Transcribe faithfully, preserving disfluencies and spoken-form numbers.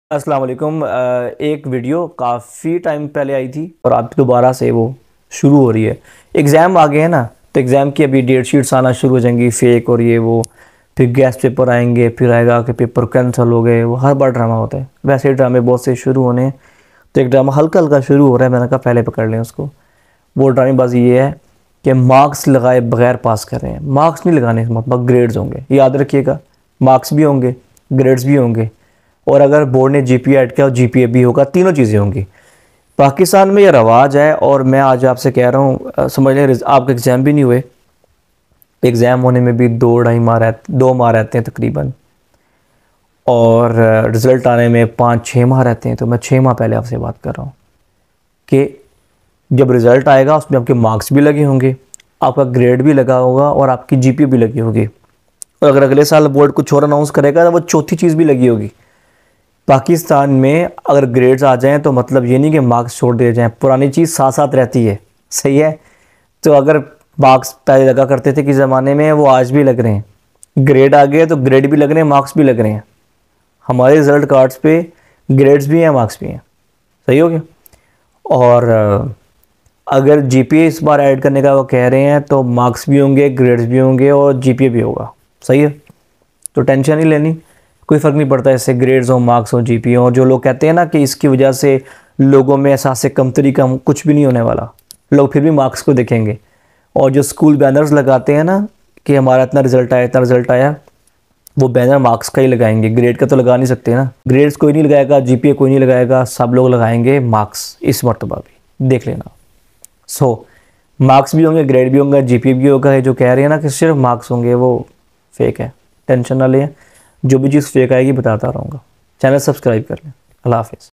अस्सलाम वालेकुम। अ, एक वीडियो काफ़ी टाइम पहले आई थी और अब दोबारा से वो शुरू हो रही है। एग्ज़ाम आ गए हैं ना, तो एग्ज़ाम की अभी डेट शीट्स आना शुरू हो जाएंगी, फेक और ये वो। फिर गेस्ट पेपर आएंगे, फिर आएगा कि पेपर कैंसिल हो गए। वो हर बार ड्रामा होता है। वैसे ड्रामे बहुत से शुरू होने हैं, तो एक ड्रामा हल्का हल्का शुरू हो रहा है। मैंने कहा पहले पकड़ लें उसको। वो ड्रामेबाजी ये है कि मार्क्स लगाए बगैर पास कर रहे हैं। मार्क्स नहीं लगाने का मतलब ग्रेड्स होंगे, याद रखिएगा। मार्क्स भी होंगे, ग्रेड्स भी होंगे, और अगर बोर्ड ने जीपीए ऐड किया, जीपीए भी होगा, तीनों चीज़ें होंगी। पाकिस्तान में ये रवाज है। और मैं आज आपसे कह रहा हूँ, समझ लें आपके एग्ज़ाम भी नहीं हुए, एग्ज़ाम होने में भी दो ढाई माह रहते दो माह रहते हैं तकरीबन, और रिज़ल्ट आने में पाँच छः माह रहते हैं। तो मैं छः माह पहले आपसे बात कर रहा हूँ कि जब रिज़ल्ट आएगा उसमें आपके मार्क्स भी लगे होंगे, आपका ग्रेड भी लगा होगा, और आपकी जीपीए भी लगी होगी। और अगर अगले साल बोर्ड कुछ और अनाउंस करेगा तो वो चौथी चीज़ भी लगी होगी। पाकिस्तान में अगर ग्रेड्स आ जाएं तो मतलब ये नहीं कि मार्क्स छोड़ दिए जाएं, पुरानी चीज़ साथ साथ रहती है। सही है। तो अगर मार्क्स पहले लगा करते थे कि ज़माने में, वो आज भी लग रहे हैं। ग्रेड आ गए तो ग्रेड भी लग रहे हैं, मार्क्स भी लग रहे हैं। हमारे रिजल्ट कार्ड्स पे ग्रेड्स भी हैं, मार्क्स भी हैं। सही हो गया। और अ, अगर जीपीए इस बार ऐड करने का वो कह रहे हैं तो मार्क्स भी होंगे, ग्रेड्स भी होंगे, और जीपीए भी होगा। सही है। तो टेंशन नहीं लेनी, कोई फ़र्क नहीं पड़ता इससे ग्रेड्स हो, मार्क्स हो, जीपीए हो। जो लोग कहते हैं ना कि इसकी वजह से लोगों में एहसास कमतरी का, कुछ भी नहीं होने वाला। लोग फिर भी मार्क्स को देखेंगे। और जो स्कूल बैनर्स लगाते हैं ना कि हमारा इतना रिजल्ट आया, इतना रिजल्ट आया, वो बैनर मार्क्स का ही लगाएंगे, ग्रेड का तो लगा नहीं सकते ना। ग्रेड्स कोई नहीं लगाएगा, जीपीए कोई नहीं लगाएगा, सब लोग लगाएंगे मार्क्स इस मरतबा भी, देख लेना। सो मार्क्स भी होंगे, ग्रेड भी होंगे, जीपीए भी होगा। ये जो कह रहे हैं ना कि सिर्फ मार्क्स होंगे, वो फेक है। टेंशन ना लें, जो भी चीज़ फेक आएगी बताता रहूँगा। चैनल सब्सक्राइब कर लें। अल्लाह हाफिज़।